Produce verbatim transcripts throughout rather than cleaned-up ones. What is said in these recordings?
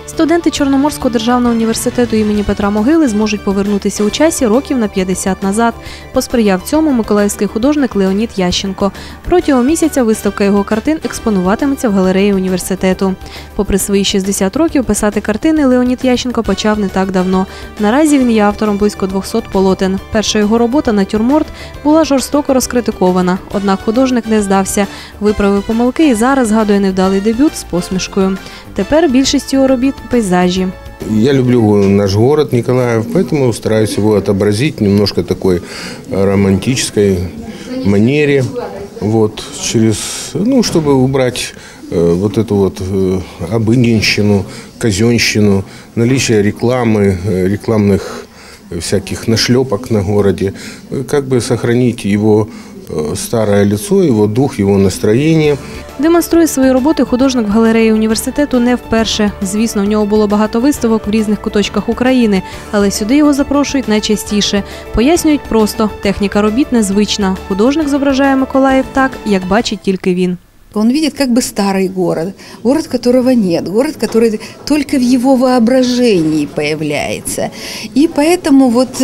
Студенти Чорноморського державного університету імені Петра Могили зможуть повернутися у часі років на п'ятдесят назад. Посприяв цьому миколаївський художник Леонід Ященко. Протягом місяця виставка його картин експонуватиметься в галереї університету. Попри свої шістдесят років, писати картини Леонід Ященко почав не так давно. Наразі він є автором близько двохсот полотен. Перша його робота «Натюрморт» була жорстоко розкритикована. Однак художник не здався, виправив помилки і зараз згадує невдалий дебют з посмішкою. Тепер більшість його робіт – пейзажі. Я люблю наш город Николаев, поэтому стараюсь его отобразить в немножко такой романтической манере, вот, через, ну, чтобы убрать э, вот эту вот э, обыденщину, казенщину, наличие рекламы, э, рекламных всяких нашлепок на городе, как бы сохранить его старое лицо, його дух, його настроєння. Демонструє свої роботи художник в галереї університету не вперше. Звісно, в нього було багато виставок в різних куточках України, але сюди його запрошують найчастіше. Пояснюють просто – техніка робіт незвична. Художник зображає Миколаїв так, як бачить тільки він. Он видит как бы старый город, город, которого нет, город, который только в его воображении появляется. И поэтому вот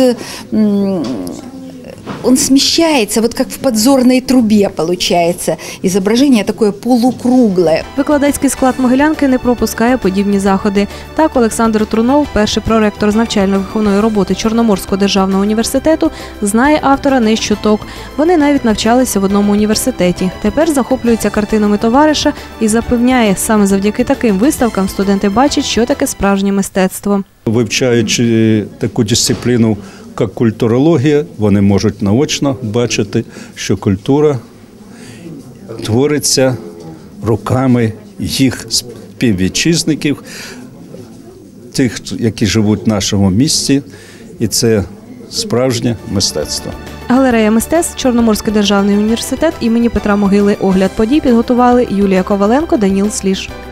он смещается, вот как в подзорной трубе получается. Изображение такое полукруглое. Викладацький склад Могилянки не пропускає подібні заходи. Так, Олександр Трунов, перший проректор з навчально-виховної роботи Чорноморського державного університету, знає автора не з чуток. Вони навіть навчалися в одному університеті. Тепер захоплюються картинами товариша і запевняє, саме завдяки таким виставкам студенти бачать, що таке справжнє мистецтво. Вивчаючи таку дисципліну, як культурологія, вони можуть наочно бачити, що культура твориться руками їх співвітчизників, тих, які живуть в нашому місті, і це справжнє мистецтво. Галерея мистецтв Чорноморський державний університет імені Петра Могили. Огляд подій підготували Юлія Коваленко, Даніл Сліж.